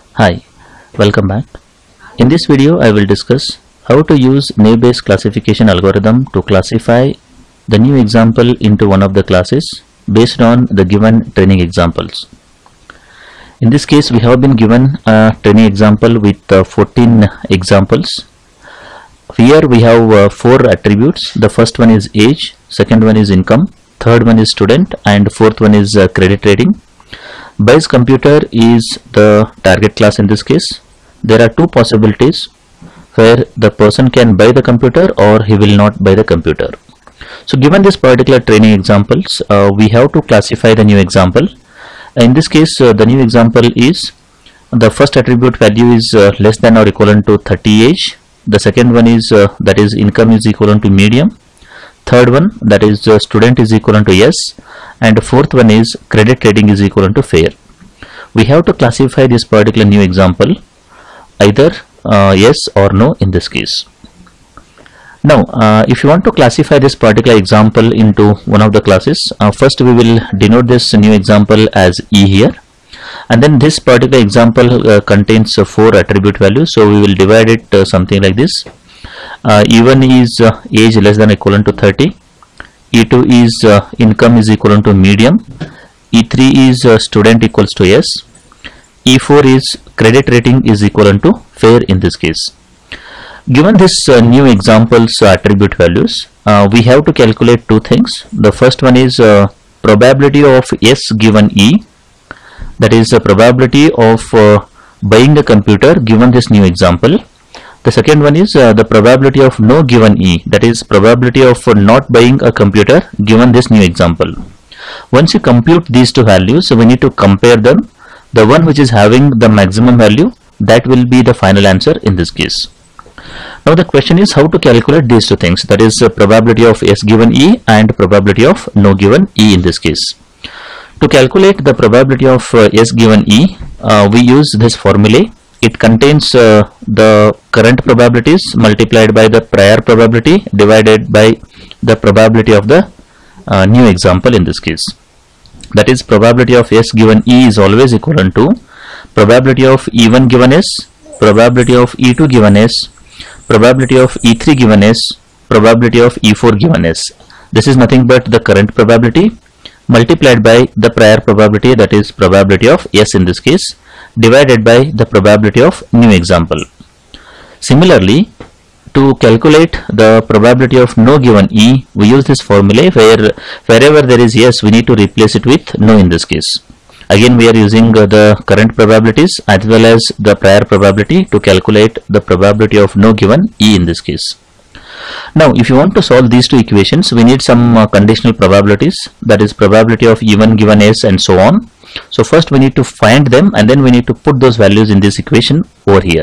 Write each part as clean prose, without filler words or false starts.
Hi, welcome back. In this video I will discuss how to use naive-Bayes classification algorithm to classify the new example into one of the classes based on the given training examples. In this case we have been given a training example with 14 examples. Here we have 4 attributes. The first one is age, second one is income, third one is student, and fourth one is credit rating. Bayes computer is the target class in this case. There are two possibilities where the person can buy the computer or he will not buy the computer. So given this particular training examples, we have to classify the new example. In this case, the new example is the first attribute value is less than or equivalent to 30 age. The second one is that is income is equivalent to medium. Third one, that is student is equivalent to yes, and fourth one is credit rating is equivalent to fair. We have to classify this particular new example either yes or no in this case. Now if you want to classify this particular example into one of the classes, first we will denote this new example as E here, and then this particular example contains 4 attribute values, so we will divide it something like this. E1 is age less than or equivalent to 30, E2 is income is equivalent to medium, E3 is student equals to yes, E4 is credit rating is equivalent to fair in this case. Given this new examples attribute values, we have to calculate two things. The first one is probability of yes given E, that is the probability of buying a computer given this new example. The second one is the probability of no given E, that is probability of not buying a computer given this new example. Once you compute these two values, we need to compare them. The one which is having the maximum value, that will be the final answer in this case. Now the question is how to calculate these two things, that is probability of yes given E and probability of no given E in this case. To calculate the probability of yes given E, we use this formulae. It contains the current probabilities multiplied by the prior probability divided by the probability of the new example in this case. That is probability of S given E is always equivalent to probability of E1 given S, probability of E2 given S, probability of E3 given S, probability of E4 given S. This is nothing but the current probability multiplied by the prior probability, that is probability of S in this case, divided by the probability of new example. Similarly, to calculate the probability of no given E, we use this formula where wherever there is yes, we need to replace it with no in this case. Again, we are using the current probabilities as well as the prior probability to calculate the probability of no given E in this case. Now, if you want to solve these two equations, we need some conditional probabilities, that is probability of E1 given S and so on. So first we need to find them and then we need to put those values in this equation over here.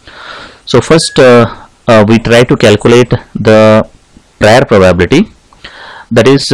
So first we try to calculate the prior probability, that is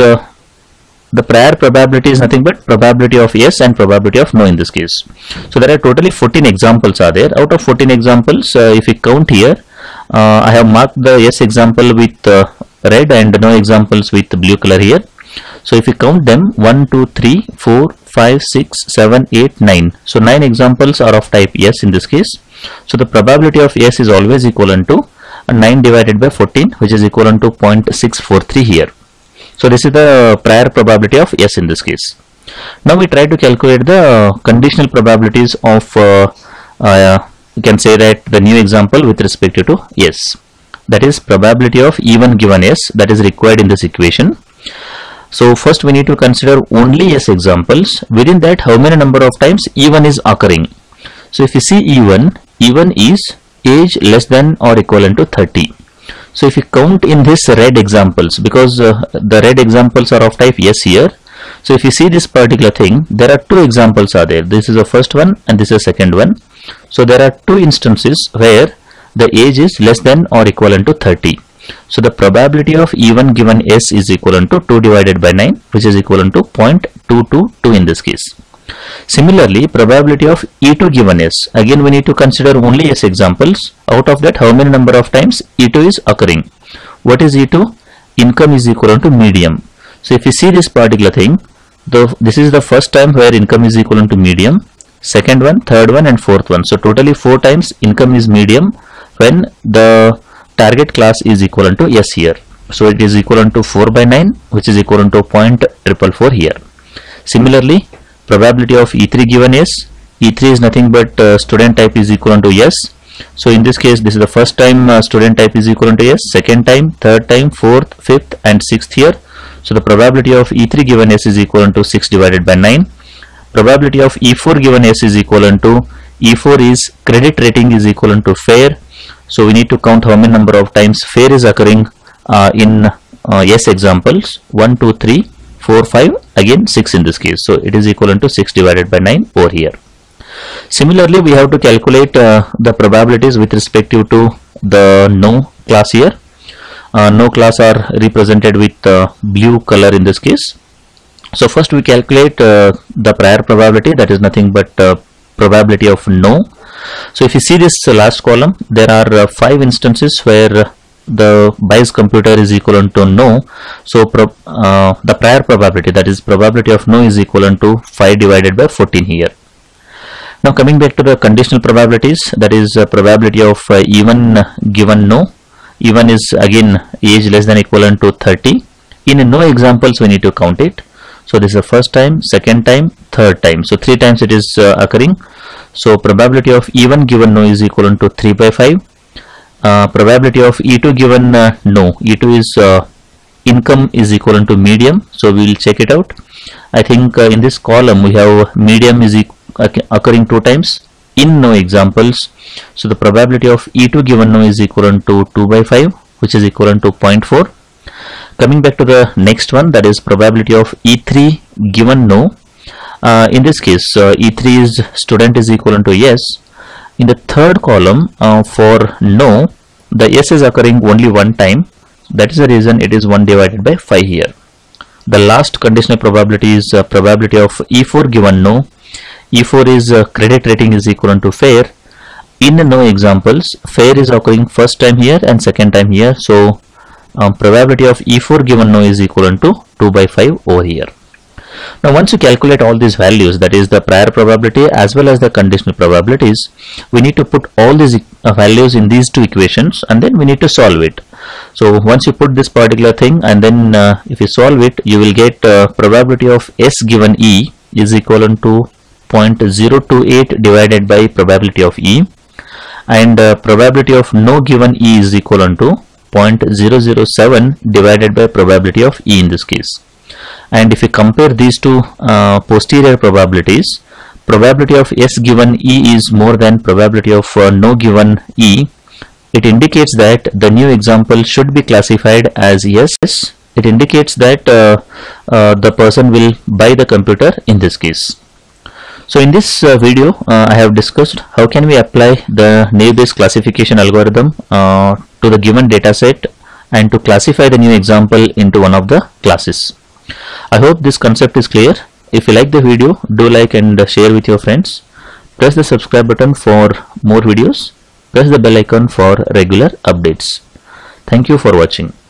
the prior probability is nothing but probability of yes and probability of no in this case. So there are totally 14 examples are there. Out of 14 examples, if we count here, I have marked the yes example with red and no examples with blue color here. So if we count them, 1, 2, 3, 4, 5, 6, 7, 8, 9. So 9 examples are of type yes in this case. So the probability of yes is always equivalent to 9 divided by 14, which is equivalent to 0.643 here. So this is the prior probability of yes in this case. Now we try to calculate the conditional probabilities of you can say that the new example with respect to yes. That is probability of E1 given S, that is required in this equation. So first we need to consider only yes examples. Within that, how many number of times E1 is occurring. So if you see E1 is age less than or equivalent to 30. So if you count in this red examples, because the red examples are of type yes here. So if you see this particular thing, there are 2 examples are there. This is the first one and this is the second one. So there are 2 instances where the age is less than or equivalent to 30. So the probability of E1 given S is equivalent to 2 divided by 9, which is equivalent to 0.222 in this case. Similarly, probability of E2 given S, again we need to consider only S examples. Out of that, how many number of times E2 is occurring. What is E2? Income is equivalent to medium. So if you see this particular thing, this is the first time where income is equivalent to medium, second one, third one, and fourth one. So totally 4 times income is medium when the target class is equivalent to S here. So it is equivalent to 4 by 9, which is equivalent to 0.444 here. Similarly, probability of E3 given S, E3 is nothing but student type is equivalent to S. So in this case, this is the first time student type is equivalent to S, second time, third time, fourth, fifth, and sixth here. So the probability of E3 given S is equivalent to 6 divided by 9. Probability of E4 given S is equivalent to, E4 is credit rating is equivalent to fair. So we need to count how many number of times fair is occurring in S examples. 1, 2, 3, 4, 5, again 6 in this case. So it is equivalent to 6 divided by 9 over here. Similarly, we have to calculate the probabilities with respect to the no class here. No class are represented with blue color in this case. So first we calculate the prior probability, that is nothing but probability of no. So if you see this last column, there are 5 instances where the bias computer is equivalent to no. So the prior probability, that is probability of no, is equivalent to 5 divided by 14 here. Now coming back to the conditional probabilities, that is probability of even given no. Even is again age less than equivalent to 30. In no examples we need to count it. So this is the first time, second time, third time. So 3 times it is occurring. So probability of even given no is equivalent to 3 by 5. Probability of E2 given no. E2 is income is equivalent to medium. So we will check it out. I think in this column we have medium is occurring 2 times in no examples. So the probability of E2 given no is equivalent to 2 by 5, which is equivalent to 0.4. Coming back to the next one, that is probability of E3 given no. In this case, E3 is student is equivalent to yes. In the third column for no, the yes is occurring only 1 time. That is the reason it is 1 divided by 5 here. The last conditional probability is probability of E4 given no. E4 is credit rating is equivalent to fair. In no examples, fair is occurring first time here and second time here. So probability of E4 given no is equivalent to 2 by 5 over here. Now once you calculate all these values, that is the prior probability as well as the conditional probabilities, we need to put all these values in these 2 equations and then we need to solve it. So once you put this particular thing and then if you solve it, you will get probability of S given E is equivalent to 0.028 divided by probability of E, and probability of no given E is equivalent to 0.007 divided by probability of E in this case. And if you compare these 2 posterior probabilities, probability of S given E is more than probability of no given E. It indicates that the new example should be classified as yes. It indicates that the person will buy the computer in this case. So in this video, I have discussed how can we apply the naive-Bayes classification algorithm to the given data set and to classify the new example into one of the classes. I hope this concept is clear. If you like the video, do like and share with your friends. Press the subscribe button for more videos. Press the bell icon for regular updates. Thank you for watching.